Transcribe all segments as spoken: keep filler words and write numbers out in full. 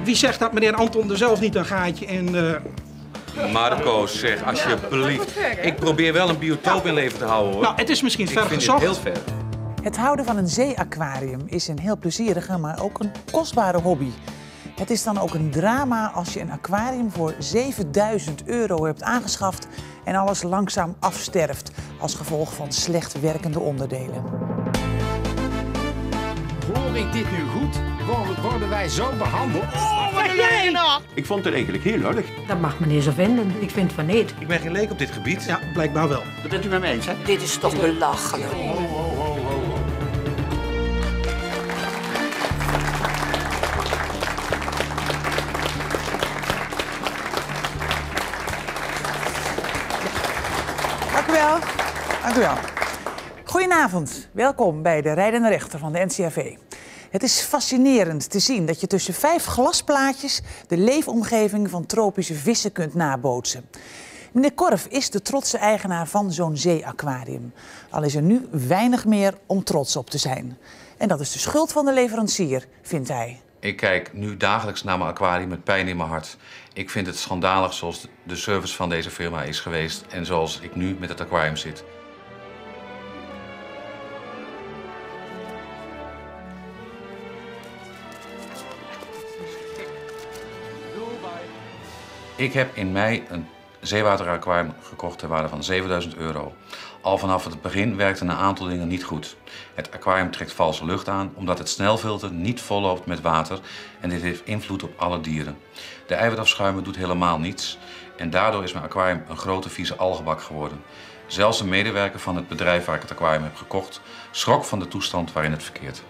Wie zegt dat meneer Anton er zelf niet een gaatje in... Uh... Marco, zeg, alsjeblieft. Ik probeer wel een biotoop in leven te houden, hoor. Nou, het is misschien ver gezocht. Ik vind het heel ver. Het houden van een zeeaquarium is een heel plezierige, maar ook een kostbare hobby. Het is dan ook een drama als je een aquarium voor zevenduizend euro hebt aangeschaft en alles langzaam afsterft als gevolg van slecht werkende onderdelen. Hoor ik dit nu goed? Worden wij zo behandeld? Oh, wat jij nou? Ik vond het eigenlijk heel lollig. Dat mag meneer zo vinden. Ik vind van niet. Ik ben geen leek op dit gebied. Ja, blijkbaar wel. Dat bent u met me eens, hè? Dit is toch belachelijk. Ho, ho, ho, ho, ho. Dank u wel. Dank u wel. Goedenavond. Welkom bij de Rijdende Rechter van de N C R V. Het is fascinerend te zien dat je tussen vijf glasplaatjes de leefomgeving van tropische vissen kunt nabootsen. Meneer Korf is de trotse eigenaar van zo'n zeeaquarium. Al is er nu weinig meer om trots op te zijn. En dat is de schuld van de leverancier, vindt hij. Ik kijk nu dagelijks naar mijn aquarium met pijn in mijn hart. Ik vind het schandalig zoals de service van deze firma is geweest en zoals ik nu met het aquarium zit. Ik heb in mei een zeewateraquarium gekocht ter waarde van zevenduizend euro. Al vanaf het begin werkten een aantal dingen niet goed. Het aquarium trekt valse lucht aan omdat het snelfilter niet volloopt met water en dit heeft invloed op alle dieren. De eiwitafschuimen doet helemaal niets en daardoor is mijn aquarium een grote vieze algebak geworden. Zelfs een medewerker van het bedrijf waar ik het aquarium heb gekocht schrok van de toestand waarin het verkeert.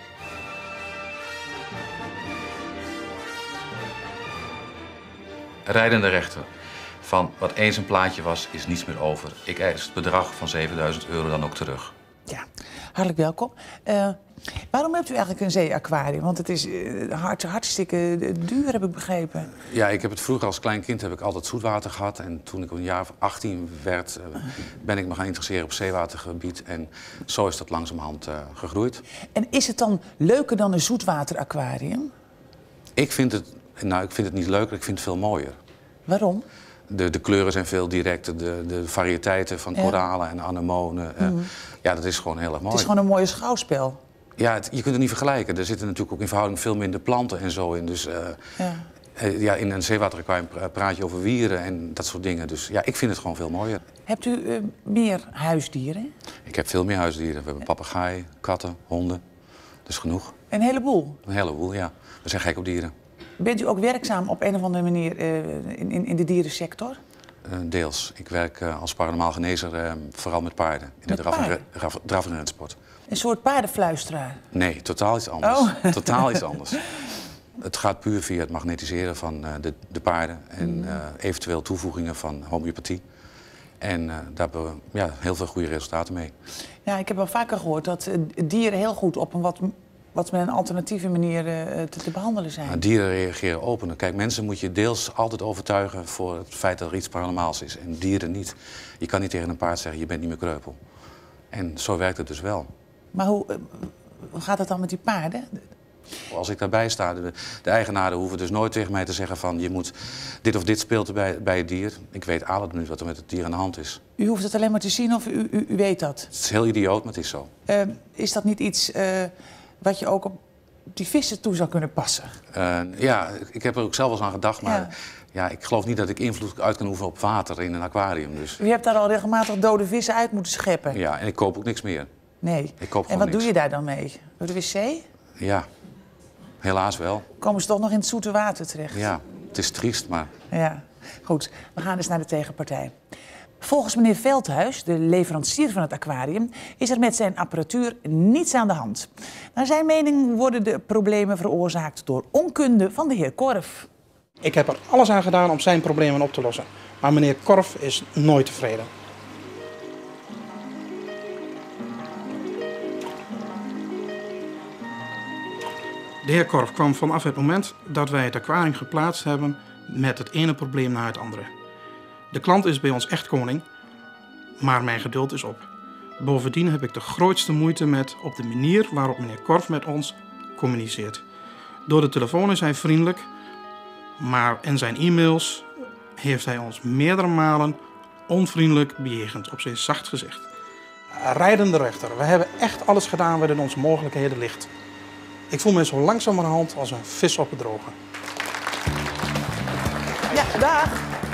Rijdende rechter. Van wat eens een plaatje was, is niets meer over. Ik eis het bedrag van zevenduizend euro dan ook terug. Ja, hartelijk welkom. Uh, waarom hebt u eigenlijk een zeeaquarium? Want het is uh, hart, hartstikke duur, heb ik begrepen. Ja, ik heb het vroeger als klein kind heb ik altijd zoetwater gehad. En toen ik een jaar of achttien werd, uh, ben ik me gaan interesseren op zeewatergebied. En zo is dat langzamerhand uh, gegroeid. En is het dan leuker dan een zoetwateraquarium? Ik vind het, nou, ik vind het niet leuker, ik vind het veel mooier. Waarom? De, de kleuren zijn veel directer, de, de variëteiten van koralen ja. en anemonen. Uh, mm. Ja, dat is gewoon heel erg mooi. Het is gewoon een mooie schouwspel. Ja, het, je kunt het niet vergelijken. Er zitten natuurlijk ook in verhouding veel minder planten en zo in. Dus uh, ja. Uh, ja, in een zeewateraquarium praat je over wieren en dat soort dingen. Dus ja, ik vind het gewoon veel mooier. Hebt u uh, meer huisdieren? Ik heb veel meer huisdieren. We hebben papegaaien, katten, honden. Dat is genoeg. Een heleboel? Een heleboel, ja. We zijn gek op dieren. Bent u ook werkzaam op een of andere manier uh, in, in, in de dierensector? Uh, deels. Ik werk uh, als paranormaal genezer uh, vooral met paarden. In de draf- en rensport. Een soort paardenfluisteraar? Nee, totaal iets anders. Oh. Totaal iets anders. Het gaat puur via het magnetiseren van uh, de, de paarden en uh, eventueel toevoegingen van homeopathie. En uh, daar hebben we ja, heel veel goede resultaten mee. Ja, ik heb wel vaker gehoord dat uh, dieren heel goed op een wat... wat met een alternatieve manier uh, te, te behandelen zijn. Nou, dieren reageren open. Kijk, mensen moet je deels altijd overtuigen voor het feit dat er iets paranormaals is. En dieren niet. Je kan niet tegen een paard zeggen, je bent niet meer kreupel. En zo werkt het dus wel. Maar hoe, uh, hoe gaat het dan met die paarden? Als ik daarbij sta, de, de eigenaren hoeven dus nooit tegen mij te zeggen van... je moet dit of dit speelt er bij, bij het dier. Ik weet alle minuut wat er met het dier aan de hand is. U hoeft het alleen maar te zien of u, u, u weet dat? Het is heel idioot, maar het is zo. Uh, is dat niet iets... Uh, wat je ook op die vissen toe zou kunnen passen? Uh, ja, ik heb er ook zelf wel eens aan gedacht, maar ja. Ja, ik geloof niet dat ik invloed uit kan oefenen op water in een aquarium. Dus. U hebt daar al regelmatig dode vissen uit moeten scheppen? Ja, en ik koop ook niks meer. Nee. Ik koop en wat niks. doe je daar dan mee? Door de wc? Ja, helaas wel. Komen ze toch nog in het zoete water terecht? Ja, het is triest, maar... Ja, goed. We gaan dus naar de tegenpartij. Volgens meneer Veldhuis, de leverancier van het aquarium, is er met zijn apparatuur niets aan de hand. Naar zijn mening worden de problemen veroorzaakt door onkunde van de heer Korf. Ik heb er alles aan gedaan om zijn problemen op te lossen. Maar meneer Korf is nooit tevreden. De heer Korf kwam vanaf het moment dat wij het aquarium geplaatst hebben met het ene probleem na het andere. De klant is bij ons echt koning, maar mijn geduld is op. Bovendien heb ik de grootste moeite met op de manier waarop meneer Korf met ons communiceert. Door de telefoon is hij vriendelijk, Maar in zijn e-mails heeft hij ons meerdere malen onvriendelijk bejegend, op zijn zacht gezegd. Rijdende rechter, we hebben echt alles gedaan wat in onze mogelijkheden ligt. Ik voel me zo langzamerhand als een vis op het droge. Ja, dag.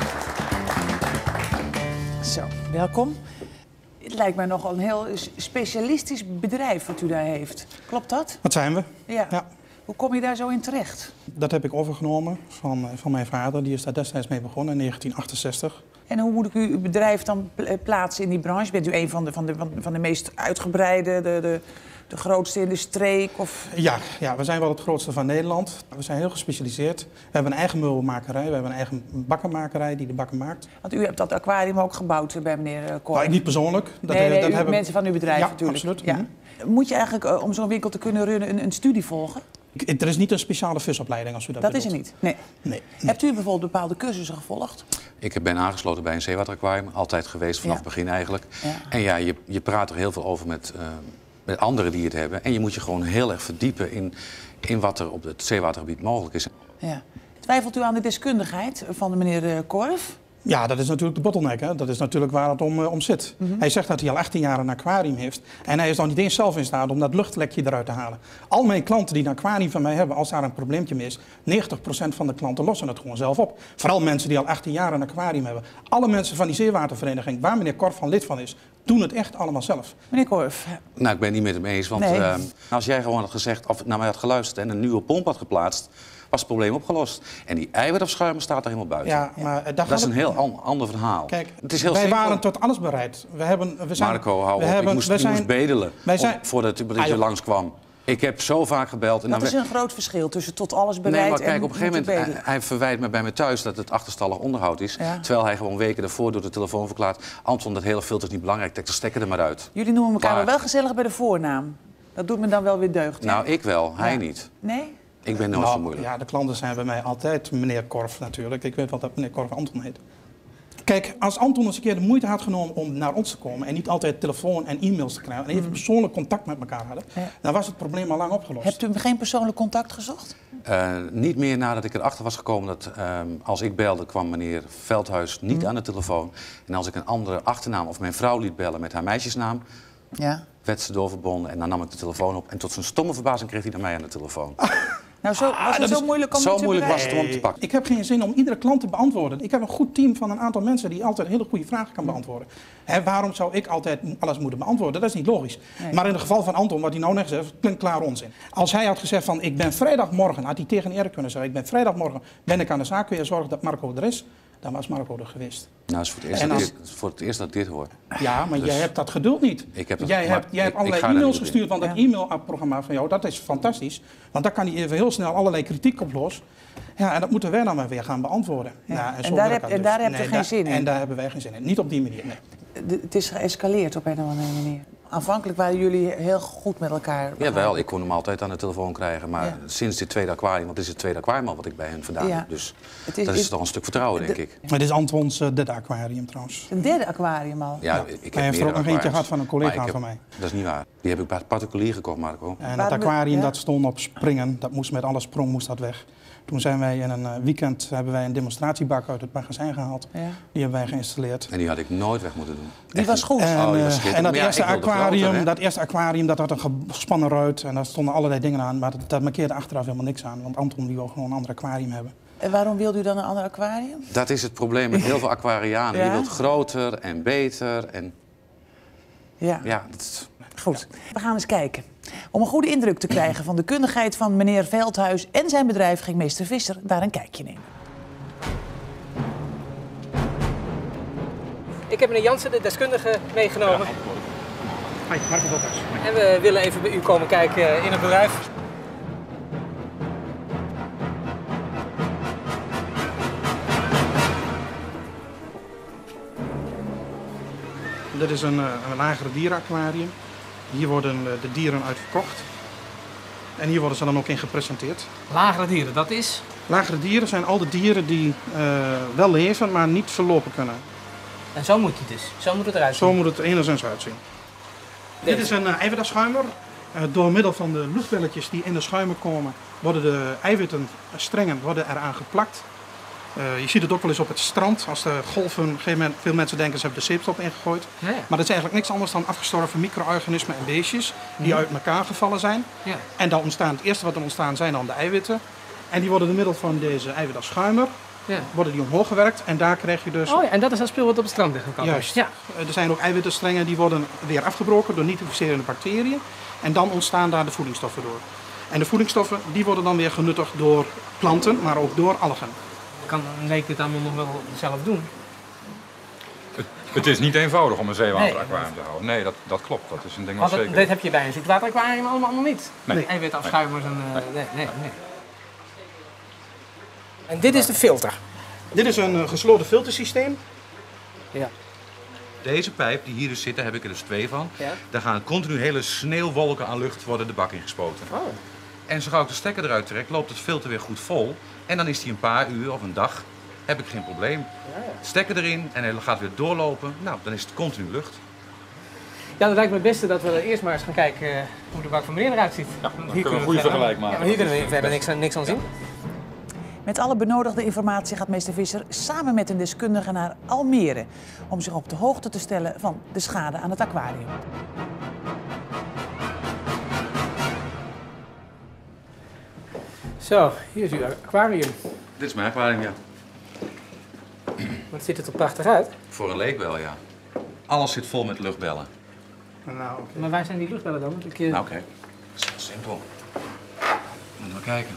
Zo, welkom. Het lijkt mij nogal een heel specialistisch bedrijf wat u daar heeft. Klopt dat? Wat zijn we? Ja. Ja. Hoe kom je daar zo in terecht? Dat heb ik overgenomen van, van mijn vader. Die is daar destijds mee begonnen in negentien achtenzestig. En hoe moet ik u, uw bedrijf dan plaatsen in die branche? Bent u een van de, van de, van de meest uitgebreide, de, de, de grootste in de streek? Of... Ja, ja, we zijn wel het grootste van Nederland. We zijn heel gespecialiseerd. We hebben een eigen meubelmakerij, we hebben een eigen bakkenmakerij die de bakken maakt. Want u hebt dat aquarium ook gebouwd bij meneer Korf. Nou, niet persoonlijk. Dat, nee, nee, dat u, hebben... mensen van uw bedrijf ja, natuurlijk. Absoluut. Ja. Mm-hmm. Moet je eigenlijk, uh, om zo'n winkel te kunnen runnen, een, een studie volgen? Ik, er is niet een speciale visopleiding als u dat Dat bedoelt. is er niet? Nee. Nee. Hebt u bijvoorbeeld bepaalde cursussen gevolgd? Ik ben aangesloten bij een zeewateraquarium, altijd geweest vanaf Ja. het begin eigenlijk. Ja. En ja, je, je praat er heel veel over met, uh, met anderen die het hebben. En je moet je gewoon heel erg verdiepen in, in wat er op het zeewatergebied mogelijk is. Ja. Twijfelt u aan de deskundigheid van de meneer uh, Korf? Ja, dat is natuurlijk de bottleneck. Hè? Dat is natuurlijk waar het om, uh, om zit. Mm-hmm. Hij zegt dat hij al achttien jaar een aquarium heeft. En hij is nog niet eens zelf in staat om dat luchtlekje eruit te halen. Al mijn klanten die een aquarium van mij hebben, als daar een probleempje mee is, negentig procent van de klanten lossen het gewoon zelf op. Vooral mensen die al achttien jaar een aquarium hebben. Alle mensen van die zeewatervereniging, waar meneer Korf van lid van is, doen het echt allemaal zelf. Meneer Korf. Nou, ik ben het niet met hem eens. Want Nee. uh, als jij gewoon had gezegd, of naar mij had geluisterd en een nieuwe pomp had geplaatst, was het probleem opgelost. En die eiwitafschuimer staat er helemaal buiten. Ja, maar uh, daar Dat gaat is een het- heel an- ander verhaal. Kijk, het is heel wij simpel. waren tot alles bereid. We hebben, we zijn, Marco, hou we op. hebben, ik moest, we ik zijn, moest bedelen wij zijn- om- voordat u dat Ah, je joh. langskwam. Ik heb zo vaak gebeld. En Dat dan is een groot verschil tussen tot alles bereid Nee, maar kijk, en op een gegeven moeten moment, bedelen. hij, hij verwijt me bij me thuis dat het achterstallig onderhoud is. Ja. Terwijl hij gewoon weken daarvoor door de telefoon verklaart, Anton, dat hele filter is niet belangrijk, trek de stekker er maar uit. Jullie noemen elkaar Maar- maar wel gezellig bij de voornaam. Dat doet me dan wel weer deugd. hè? Nou, ik wel, hij Ja. niet. Nee? Ik ben nooit zo Nou, moeilijk. ja, de klanten zijn bij mij altijd meneer Korf natuurlijk. Ik weet wel dat meneer Korf Anton heet. Kijk, als Anton eens een keer de moeite had genomen om naar ons te komen en niet altijd telefoon en e-mails te krijgen en even persoonlijk contact met elkaar hadden, Ja. dan was het probleem al lang opgelost. Hebt u geen persoonlijk contact gezocht? Uh, niet meer nadat ik erachter was gekomen dat um, als ik belde kwam meneer Veldhuis niet Mm. aan de telefoon. En als ik een andere achternaam of mijn vrouw liet bellen met haar meisjesnaam, Ja. werd ze doorverbonden en dan nam ik de telefoon op. En tot zijn stomme verbazing kreeg hij naar mij aan de telefoon. Nou, zo, was het dat zo is- moeilijk om zo met u moeilijk was bereiken? het om te pakken. Ik heb geen zin om iedere klant te beantwoorden. Ik heb een goed team van een aantal mensen die altijd hele goede vragen kan beantwoorden. Hè, waarom zou ik altijd alles moeten beantwoorden? Dat is niet logisch. Nee. Maar in het geval van Anton, wat hij nou net zegt, klinkt klaar onzin. Als hij had gezegd van, ik ben vrijdagmorgen, had hij tegen Erik kunnen zeggen, ik ben vrijdagmorgen, ben ik aan de zaak, kun je zorgen dat Marco er is? Dan was Marco er geweest. Nou, dat is voor het eerst, En dat, als- ik dit, voor het eerst dat ik dit hoor. Ja, maar Dus- jij hebt dat geduld niet. Ik heb dat- jij maar hebt, jij ik- hebt allerlei ik ga daar e-mails niet op gestuurd, want dat Ja. e-mailprogramma van jou, dat is fantastisch. Want daar kan hij even heel snel allerlei kritiek op los. Ja, en dat moeten wij dan maar weer gaan beantwoorden. Ja. Nou, En zo daar werkt heb- dat en dus. daar heb je Nee, geen daar- zin in? En daar hebben wij geen zin in. Niet op die manier, nee. De- het is geëscaleerd op een of andere manier. Aanvankelijk waren jullie heel goed met elkaar. Jawel, ik kon hem altijd aan de telefoon krijgen. Maar Ja. sinds dit tweede aquarium, want het is het tweede aquarium al wat ik bij hen vandaan Ja. heb. Dus Het is- dat is is- toch een stuk vertrouwen, denk ik. Het is Antons uh, derde aquarium trouwens. Een derde aquarium al. Ja, Ja. ik heb Hij heeft meerdere er ook nog eentje aquariums. gehad van een collega Maar ik heb- van mij. Dat is niet waar. Die heb ik bij particulier gekocht, Marco. En het Waarom- aquarium ja? dat stond op springen, dat moest met alle sprong moest dat weg. Toen zijn wij in een uh, weekend hebben wij een demonstratiebak uit het magazijn gehaald. Ja. Die hebben wij geïnstalleerd. En die had ik nooit weg moeten doen. Die was goed. En, Oh, die was eh, schitterend. en dat, Maar ja, eerste ik wilde aquarium, groter, hè? dat eerste aquarium dat had een gespannen ruit en daar stonden allerlei dingen aan. Maar dat, dat markeerde achteraf helemaal niks aan. Want Anton die wil gewoon een ander aquarium hebben. En waarom wilde u dan een ander aquarium? Dat is het probleem met heel veel aquarianen. Ja? Je wilt groter en beter. En Ja. ja, dat is... Goed, we gaan eens kijken. Om een goede indruk te krijgen van de kundigheid van meneer Veldhuis en zijn bedrijf ging meester Visser daar een kijkje nemen. Ik heb meneer Jansen, de deskundige, meegenomen. Hoi, Marco Veldhuis. En we willen even bij u komen kijken in het bedrijf. Dit is een, uh, een lagere dierenaquarium. Hier worden uh, de dieren uit verkocht. En hier worden ze dan ook in gepresenteerd. Lagere dieren, dat is? Lagere dieren zijn al de dieren die uh, wel leven, maar niet verlopen kunnen. En zo moet het dus. Zo moet het eruit zien. Zo moet het er enigszins uitzien. Dit is een uh, eiwitafschuimer. Uh, door middel van de luchtbelletjes die in de schuimer komen, worden de eiwitten, uh, strengen, worden eraan geplakt. Uh, je ziet het ook wel eens op het strand. Als de golven, op een gegeven moment, veel mensen denken ze hebben de zeepstop ingegooid. Ja, ja. Maar dat is eigenlijk niks anders dan afgestorven micro-organismen en beestjes die Mhm. uit elkaar gevallen zijn. Ja. En dan ontstaan, het eerste wat er ontstaan zijn dan de eiwitten. En die worden door middel van deze eiwitafschuimer Ja. worden die omhoog gewerkt. En daar krijg je dus... Oh ja, en dat is dat spul wat op het strand ligt gekomen. Juist. Ja. Er zijn ook eiwittenstrengen die worden weer afgebroken door niet-inficerende bacteriën. En dan ontstaan daar de voedingsstoffen door. En de voedingsstoffen die worden dan weer genuttigd door planten, maar ook door algen. Kan een leek dit allemaal nog wel zelf doen? Het, het is niet eenvoudig om een zeewateraquarium te houden. Nee, dat, dat klopt. Dat is een ding wat Want dat, zeker... dit heb je bij een zoetwateraquarium allemaal, allemaal niet. Nee. Eiwitafschuimers en... Uh, nee, nee, nee. En dit is de filter. Dit is een uh, gesloten filtersysteem. Ja. Deze pijp die hier dus zit, daar heb ik er dus twee van. Ja. Daar gaan continu hele sneeuwwolken aan lucht worden de bak in gespoten. Oh. En zo gauw ik de stekker eruit trek, loopt het filter weer goed vol. En dan is die een paar uur of een dag, heb ik geen probleem. Ja, ja. Stekker erin en hij gaat weer doorlopen. Nou, dan is het continu lucht. Ja, dan lijkt me het beste dat we eerst maar eens gaan kijken uh, hoe de bak van meneer eruit ziet. Ja, dan kunnen we een goede verder- vergelijk maken. Ja, maar hier kunnen we verder niks, aan- niks aan zien. Met alle benodigde informatie gaat meester Visser samen met een deskundige naar Almere om zich op de hoogte te stellen van de schade aan het aquarium. Zo, hier is uw aquarium. Dit is mijn aquarium, ja. Wat ziet het er prachtig uit. Voor een leek wel, ja. Alles zit vol met luchtbellen. Nou, okay. Maar waar zijn die luchtbellen dan? Want ik, uh... Nou, oké. Dat is heel simpel. Moeten we kijken.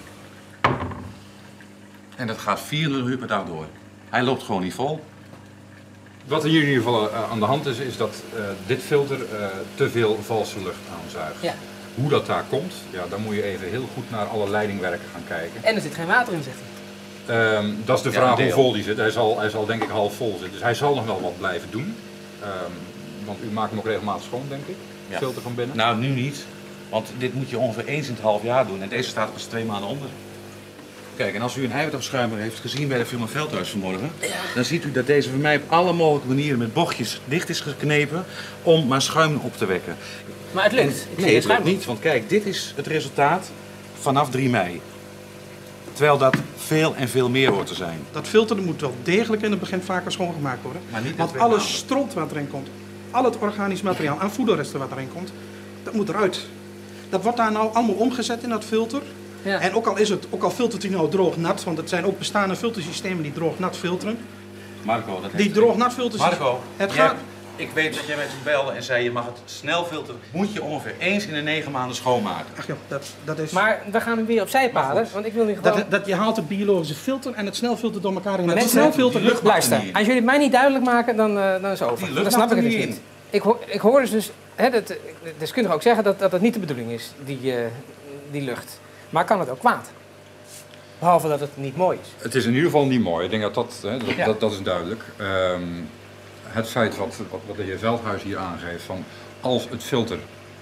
En dat gaat vierentwintig uur per dag door. Hij loopt gewoon niet vol. Wat er hier in ieder geval uh, aan de hand is, is dat uh, dit filter uh, te veel valse lucht aanzuigt. Ja. Hoe dat daar komt, ja, dan moet je even heel goed naar alle leidingwerken gaan kijken. En er zit geen water in, zegt hij. Um, dat is de Ja, vraag een hoe deel. vol die zit. Hij zal, hij zal denk ik half vol zitten. Dus hij zal nog wel wat blijven doen. Um, want u maakt hem ook regelmatig schoon, denk ik. Het Ja. filter van binnen. Nou, nu niet. Want dit moet je ongeveer eens in het half jaar doen. En deze staat er pas twee maanden onder. Kijk, en als u een eiwitafschuimer heeft gezien bij de firma Veldhuis vanmorgen, dan ziet u dat deze voor mij op alle mogelijke manieren met bochtjes dicht is geknepen om maar schuim op te wekken. Maar het lukt. En- Ik zie nee, geen het lukt schuim. niet, want kijk, dit is het resultaat vanaf drie mei. Terwijl dat veel en veel meer hoort te zijn. Dat filter dat moet wel degelijk in het begin vaker schoongemaakt worden. Maar niet met Want twee alle maanden. stront wat erin komt, al het organisch materiaal aan voederresten wat erin komt, dat moet eruit. Dat wordt daar nou allemaal omgezet in dat filter. Ja. En ook al, is het, ook al filtert hij nou droog-nat, want het zijn ook bestaande filtersystemen die droog-nat filteren. Marco, dat Die heeft- droog-nat filtersystemen. Marco, het jij- gaat. ik weet dat jij met me belde en zei je mag het snel filteren. Moet je ongeveer eens in de negen maanden schoonmaken. Ach ja, dat, dat is. Maar we gaan hem weer op zijpaden, want ik wil niet gewoon... dat, dat, je haalt het biologische filter en het snelfilter door elkaar in. Maar Het mensen, snelfilter die lucht- Luister, niet in. als jullie het mij niet duidelijk maken, dan, uh, dan is het over. Die lucht Dan snap mag ik er het dus niet niet. Ik hoor, ik hoor dus, dus hè, dat, de deskundige ook zeggen dat, dat dat niet de bedoeling is, die, uh, die lucht. Maar kan het ook kwaad? Behalve dat het niet mooi is. Het is in ieder geval niet mooi. Ik denk dat dat, hè, dat, Ja. dat, dat is duidelijk. Um, het feit wat, wat, wat de heer Veldhuis hier aangeeft, van als het filter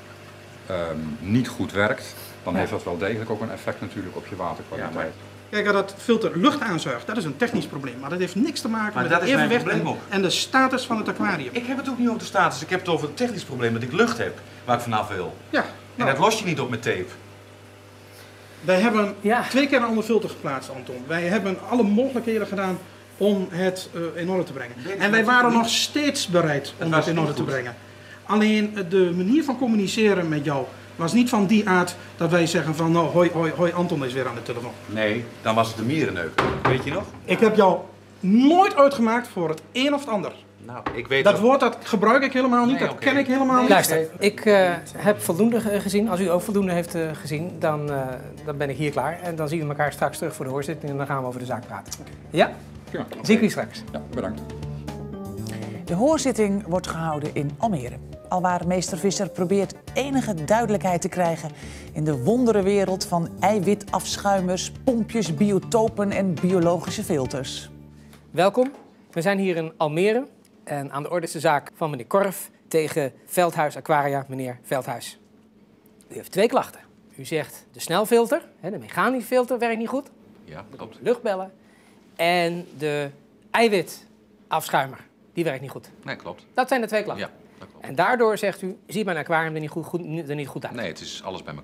um, niet goed werkt, dan Ja. heeft dat wel degelijk ook een effect natuurlijk op je waterkwaliteit. Ja, maar- Kijk, dat het filter lucht aanzuigt, dat is een technisch probleem. Maar dat heeft niks te maken Maar met dat het is mijn evenwicht en, probleem ook. en de status van het aquarium. Ik heb het ook niet over de status, ik heb het over het technisch probleem dat ik lucht heb waar ik vanaf wil. Ja, En nou, dat los je niet op met tape. wij hebben Ja. twee keer een ander filter geplaatst, Anton. Wij hebben alle mogelijkheden gedaan om het uh, in orde te brengen. Weet je En wij wat waren niet- nog steeds bereid om was het in orde niet te goed. brengen. Alleen uh, de manier van communiceren met jou was niet van die aard dat wij zeggen van nou hoi, hoi, hoi, Anton is weer aan de telefoon. Nee, dan was het de mierenneuker. Weet je nog? Ik heb jou nooit uitgemaakt voor het een of het ander. Nou, ik weet Dat nog- woord dat gebruik ik helemaal niet, Nee, dat oké. ken ik helemaal niet. Luister, ik uh, heb voldoende ge- gezien. Als u ook voldoende heeft uh, gezien, dan, uh, dan ben ik hier klaar. En dan zien we elkaar straks terug voor de hoorzitting en dan gaan we over de zaak praten. Ja? Ja, Zie ik u straks. ja, bedankt. De hoorzitting wordt gehouden in Almere. Alwaar meester Visser probeert enige duidelijkheid te krijgen in de wonderenwereld van eiwitafschuimers, pompjes, biotopen en biologische filters. Welkom. We zijn hier in Almere en aan de orde is de zaak van meneer Korf tegen Veldhuis Aquaria, meneer Veldhuis. U heeft twee klachten. U zegt de snelfilter, hè, de mechanische filter, werkt niet goed. Ja, klopt. Luchtbellen. En de eiwitafschuimer, die werkt niet goed. Nee, klopt. Dat zijn de twee klachten. Ja, dat klopt. En daardoor zegt u, ziet mijn aquarium er niet goed, goed, er niet goed uit. Nee, het is alles bij elkaar.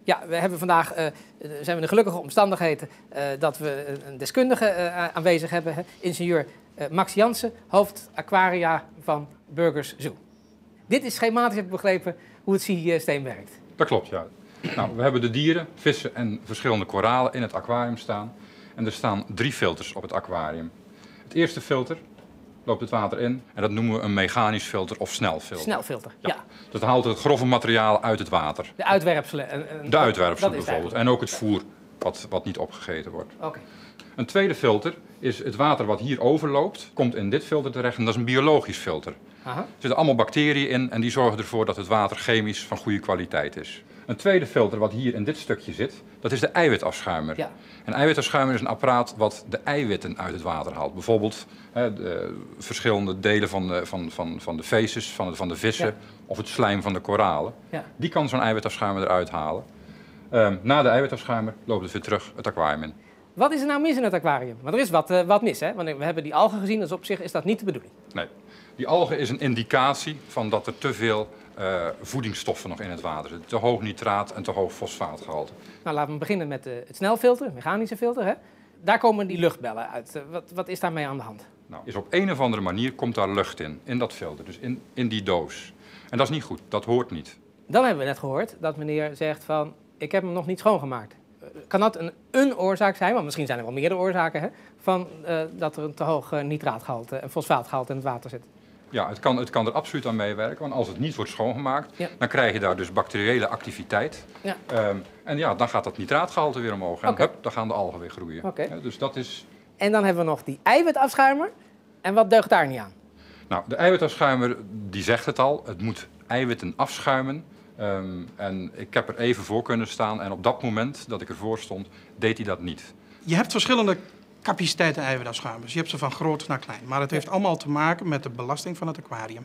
Ja, we hebben vandaag, uh, zijn we in de gelukkige omstandigheden uh, dat we een deskundige uh, aanwezig hebben. Hè? Ingenieur uh, Max Jansen, hoofd aquaria van Burgers Zoo. Dit is schematisch, heb ik begrepen, hoe het systeem werkt. Dat klopt, ja. Nou, we hebben de dieren, vissen en verschillende koralen in het aquarium staan. En er staan drie filters op het aquarium. Het eerste filter loopt het water in en dat noemen we een mechanisch filter of snelfilter. Snelfilter, ja. ja. Dat haalt het grove materiaal uit het water. De uitwerpselen. En, en, de uitwerpselen bijvoorbeeld. En ook het voer wat, wat niet opgegeten wordt. Okay. Een tweede filter is het water wat hier overloopt, komt in dit filter terecht en dat is een biologisch filter. Aha. Er zitten allemaal bacteriën in en die zorgen ervoor dat het water chemisch van goede kwaliteit is. Een tweede filter wat hier in dit stukje zit, dat is de eiwitafschuimer. Ja. Een eiwitafschuimer is een apparaat wat de eiwitten uit het water haalt. Bijvoorbeeld hè, de verschillende delen van de, van, van, van de feces, van de, van de vissen ja. of het slijm van de koralen. Ja. Die kan zo'n eiwitafschuimer eruit halen. Um, na de eiwitafschuimer loopt het weer terug het aquarium in. Wat is er nou mis in het aquarium? Want er is wat, uh, wat mis, hè? Want we hebben die algen gezien, dus op zich is dat niet de bedoeling. Nee, die algen is een indicatie van dat er te veel uh, voedingsstoffen nog in het water zitten. Te hoog nitraat en te hoog fosfaatgehalte. Nou, laten we beginnen met uh, het snelfilter, het mechanische filter. Hè? Daar komen die luchtbellen uit. Uh, wat, wat is daarmee aan de hand? Nou, is op een of andere manier komt daar lucht in, in dat filter, dus in, in die doos. En dat is niet goed, dat hoort niet. Dan hebben we net gehoord dat meneer zegt van, ik heb hem nog niet schoongemaakt. Kan dat een, een oorzaak zijn, want misschien zijn er wel meerdere oorzaken, hè, van uh, dat er een te hoog uh, nitraatgehalte en fosfaatgehalte in het water zit? Ja, het kan, het kan er absoluut aan meewerken, want als het niet wordt schoongemaakt, ja. dan krijg je daar dus bacteriële activiteit. Ja. Um, en ja, dan gaat dat nitraatgehalte weer omhoog en okay. hup, dan gaan de algen weer groeien. Okay. Ja, dus dat is... En dan hebben we nog die eiwitafschuimer. En wat deugt daar niet aan? Nou, de eiwitafschuimer, die zegt het al, het moet eiwitten afschuimen. Um, en ik heb er even voor kunnen staan en op dat moment dat ik ervoor stond, deed hij dat niet. Je hebt verschillende capaciteiten eiwitafschuimers. Je hebt ze van groot naar klein. Maar het heeft allemaal te maken met de belasting van het aquarium.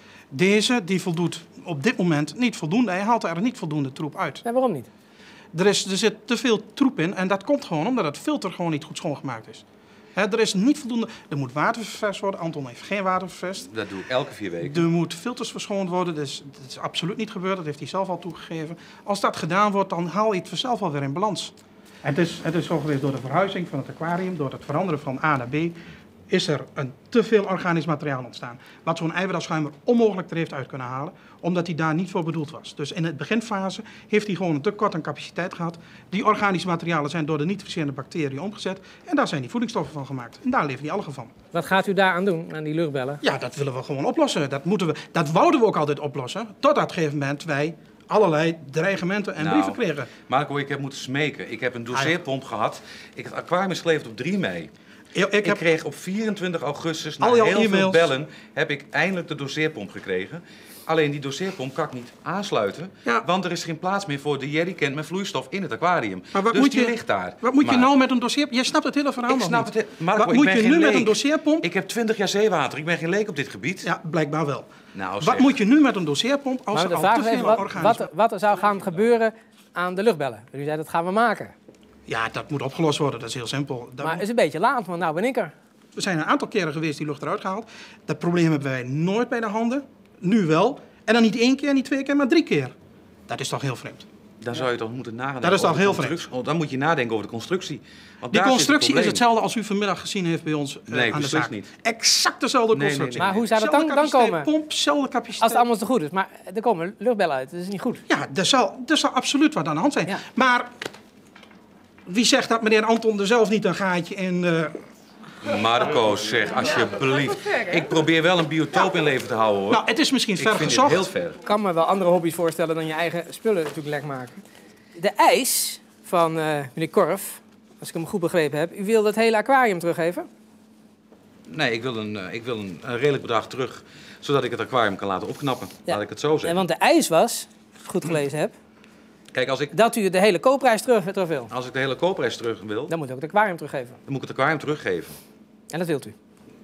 Deze die voldoet op dit moment niet voldoende. Hij haalt er niet voldoende troep uit. En waarom niet? Er, is, er zit te veel troep in en dat komt gewoon omdat het filter gewoon niet goed schoongemaakt is. He, er is niet voldoende. Er moet water ververst worden. Anton heeft geen water ververst. Dat doe ik elke vier weken. Er moet filters verschoond worden. Dat is, dat is absoluut niet gebeurd. Dat heeft hij zelf al toegegeven. Als dat gedaan wordt, dan haal je het vanzelf alweer in balans. En het is, het is zo geweest door de verhuizing van het aquarium, door het veranderen van A naar B, is er een te veel organisch materiaal ontstaan. Wat zo'n eiwitafschuimer onmogelijk er heeft uit kunnen halen, omdat hij daar niet voor bedoeld was. Dus in de beginfase heeft hij gewoon een tekort aan capaciteit gehad. Die organische materialen zijn door de nitrificerende bacteriën omgezet en daar zijn die voedingsstoffen van gemaakt. En daar leven die algen van. Wat gaat u daaraan doen, aan die luchtbellen? Ja, dat willen we gewoon oplossen. Dat, moeten we, dat wouden we ook altijd oplossen, tot op een gegeven moment wij allerlei dreigementen en nou, brieven kregen. Marco, ik heb moeten smeken. Ik heb een doseerpomp ah, ja. gehad. Ik, het aquarium is geleverd op drie mei. Ik, ik, ik kreeg op vierentwintig augustus, na heel e-mails. veel bellen, heb ik eindelijk de doseerpomp gekregen. Alleen die doseerpomp kan ik niet aansluiten, ja. want er is geen plaats meer voor de jerrycan met vloeistof in het aquarium. Maar wat dus moet die je, ligt daar. Wat moet maar, je nou met een doseerpomp? Je snapt het hele verhaal ik nog snap niet. Het, Marco, wat moet ik ben je geen nu leek. met een doseerpomp? Ik heb twintig jaar zeewater, ik ben geen leek op dit gebied. Ja, blijkbaar wel. Nou, wat moet je nu met een doseerpomp als er al te veel wat, organisch... Wat, wat er zou gaan gebeuren aan de luchtbellen? U zei dat gaan we maken. Ja, dat moet opgelost worden, dat is heel simpel. Dat maar het is een beetje laat, want nou ben ik er. Er zijn een aantal keren geweest die lucht eruit gehaald. Dat probleem hebben wij nooit bij de handen. Nu wel. En dan niet één keer, niet twee keer, maar drie keer. Dat is toch heel vreemd. Dan zou je toch moeten nadenken. Dat is toch heel vreemd. Dan moet je nadenken over de constructie. Want die constructie is hetzelfde als u vanmiddag gezien heeft bij ons uh, nee, aan de zaak. Niet. Exact dezelfde constructie. Nee, nee, nee. Maar hoe zou dat dan, dan komen? Pomp, zelfde capaciteit. Als het allemaal zo goed is. Maar er komen luchtbellen uit, dat is niet goed. Ja, er zal, er zal absoluut wat aan de hand zijn. Ja. Maar wie zegt dat meneer Anton er zelf niet een gaatje in... Uh, Marco, zeg, alsjeblieft. Ik probeer wel een biotoop in leven te houden, hoor. Nou, het is misschien ver gezocht. Heel ver. Ik kan me wel andere hobby's voorstellen dan je eigen spullen natuurlijk lek maken. De eis van uh, meneer Korf, als ik hem goed begrepen heb, u wil het hele aquarium teruggeven? Nee, ik wil een, uh, ik wil een, een redelijk bedrag terug, zodat ik het aquarium kan laten opknappen. Ja. Laat ik het zo zeggen. En want de eis was, als ik het goed gelezen heb, Kijk, als ik, dat u de hele koopprijs terug, terug wil. Als ik de hele koopprijs terug wil... Dan moet u ook het aquarium teruggeven. Dan moet ik het aquarium teruggeven. En dat wilt u?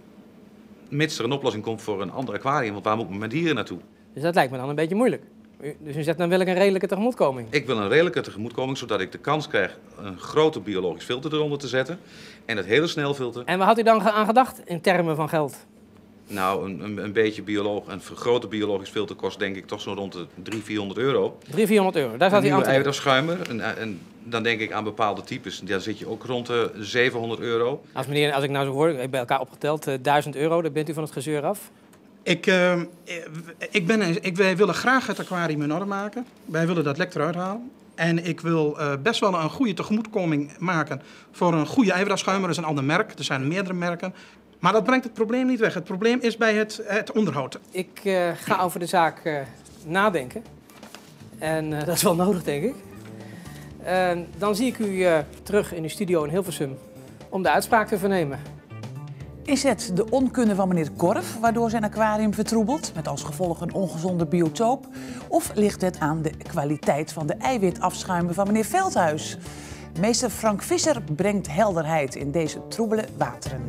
Mits er een oplossing komt voor een ander aquarium, want waar moet ik met dieren naartoe? Dus dat lijkt me dan een beetje moeilijk. U, dus u zegt, dan wil ik een redelijke tegemoetkoming. Ik wil een redelijke tegemoetkoming, zodat ik de kans krijg een grote biologisch filter eronder te zetten. En het hele snelfilter. En wat had u dan aan gedacht in termen van geld? Nou, een, een, een beetje bioloog, een grote biologisch filter kost denk ik toch zo rond de driehonderd, vierhonderd euro. driehonderd, vierhonderd euro, daar Een staat hij aan nieuwe te eiwitafschuimer. En, en dan denk ik aan bepaalde types. Daar zit je ook rond de zevenhonderd euro. Als meneer, als ik nou zo hoor, ik bij elkaar opgeteld, uh, duizend euro, daar bent u van het gezeur af. Ik, uh, ik ben, ik, wij willen graag het aquarium in orde maken. Wij willen dat lek eruit halen. En ik wil uh, best wel een goede tegemoetkoming maken voor een goede eiwitafschuimer. Dat is een ander merk, er zijn meerdere merken. Maar dat brengt het probleem niet weg. Het probleem is bij het, het onderhoud. Ik uh, ga over de zaak uh, nadenken. En uh, dat is wel nodig, denk ik. Uh, dan zie ik u uh, terug in uw studio in Hilversum om de uitspraak te vernemen. Is het de onkunde van meneer Korf waardoor zijn aquarium vertroebelt, met als gevolg een ongezonde biotoop? Of ligt het aan de kwaliteit van de eiwitafschuimen van meneer Veldhuis? Meester Frank Visser brengt helderheid in deze troebele wateren.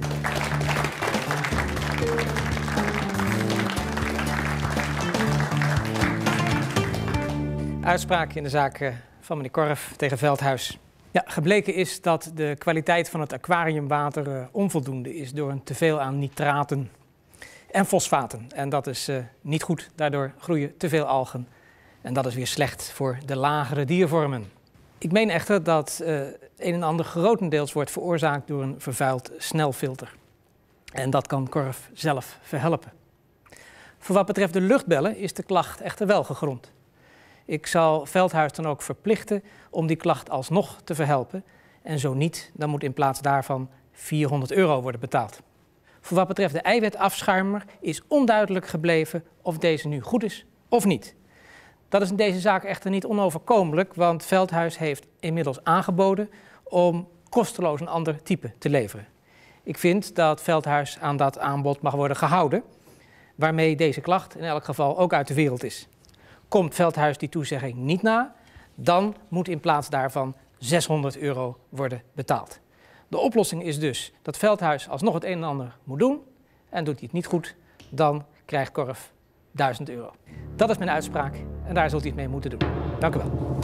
Uitspraak in de zaak van meneer Korf tegen Veldhuis. Ja, gebleken is dat de kwaliteit van het aquariumwater uh, onvoldoende is door een teveel aan nitraten en fosfaten. En dat is uh, niet goed. Daardoor groeien te veel algen. En dat is weer slecht voor de lagere diervormen. Ik meen echter dat uh, een en ander grotendeels wordt veroorzaakt door een vervuild snelfilter. En dat kan Korf zelf verhelpen. Voor wat betreft de luchtbellen is de klacht echter wel gegrond. Ik zal Veldhuis dan ook verplichten om die klacht alsnog te verhelpen. En zo niet, dan moet in plaats daarvan vierhonderd euro worden betaald. Voor wat betreft de eiwitafschuimer is onduidelijk gebleven of deze nu goed is of niet. Dat is in deze zaak echter niet onoverkomelijk, want Veldhuis heeft inmiddels aangeboden om kosteloos een ander type te leveren. Ik vind dat Veldhuis aan dat aanbod mag worden gehouden, waarmee deze klacht in elk geval ook uit de wereld is. Komt Veldhuis die toezegging niet na, dan moet in plaats daarvan zeshonderd euro worden betaald. De oplossing is dus dat Veldhuis alsnog het een en ander moet doen. En doet hij het niet goed, dan krijgt Korf duizend euro. Dat is mijn uitspraak en daar zult u het mee moeten doen. Dank u wel.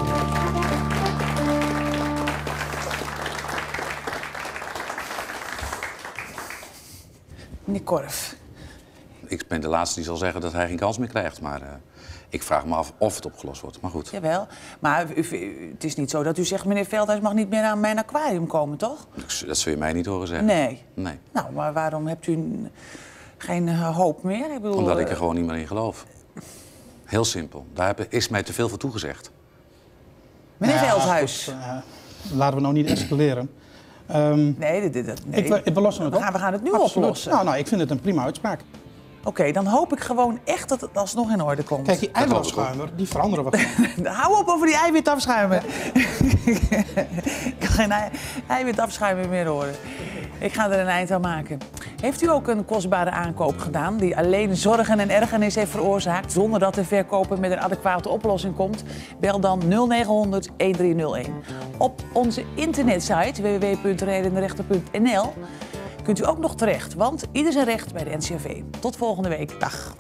Meneer Korf. Ik ben de laatste die zal zeggen dat hij geen kans meer krijgt, maar uh, ik vraag me af of het opgelost wordt. Maar goed. Jawel, maar u, u, het is niet zo dat u zegt, meneer Veldhuis mag niet meer aan mijn aquarium komen, toch? Dat zul je mij niet horen zeggen. Nee. Nee. Nou, maar waarom hebt u geen uh, hoop meer? Ik bedoel, Omdat ik er gewoon niet meer in geloof. Heel simpel. Daar is mij te veel voor toegezegd. Meneer ja, Veldhuis. Goed, uh, laten we nou niet escaleren. Um, nee, dit, dit, nee. Ik, ik, we lossen het we op. gaan, we gaan het nu Absoluut. oplossen. Nou, nou, ik vind het een prima uitspraak. Oké, okay, dan hoop ik gewoon echt dat het alsnog in orde komt. Kijk, die eiwitafschuimer, die veranderen we. Hou op over die eiwitafschuimer. Ik kan geen ei eiwitafschuimer meer horen. Ik ga er een eind aan maken. Heeft u ook een kostbare aankoop gedaan die alleen zorgen en ergernis heeft veroorzaakt zonder dat de verkoper met een adequate oplossing komt? Bel dan nul negen honderd een drie nul een. Op onze internetsite w w w punt rijdenderechter punt n l kunt u ook nog terecht, want ieder zijn recht bij de N C R V. Tot volgende week. Dag.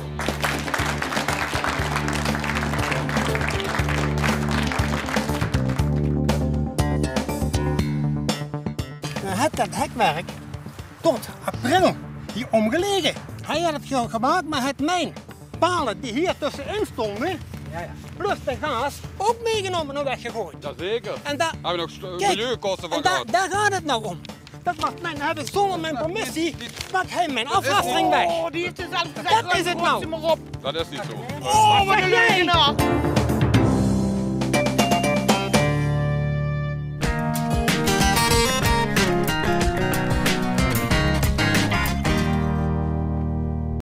Het dat hekwerk tot april hier omgelegen. Hij had het gewoon gemaakt, maar het mijn palen die hier tussenin stonden, ja, ja. plus de gaas, ook meegenomen en weggegooid. Jazeker. En daar hebben we nog milieukosten van gehad. Daar gaat het nou om. Dat mag mijn, heb ik zonder mijn permissie, pakt hij mijn afwasering weg. Oh, die heeft het zelf gezegd. Dat is het nou. Dat is niet zo. Oh, wat doe jij nou?